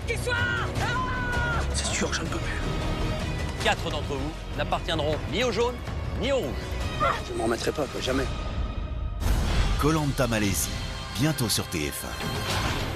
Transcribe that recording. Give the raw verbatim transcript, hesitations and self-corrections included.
qu'il soit. Ah, C'est sûr, je ne peux plus. Quatre d'entre vous n'appartiendront ni au jaune, ni au rouge. Je m'en remettrai pas, quoi, jamais. Koh Lanta Malaisie, bientôt sur T F un.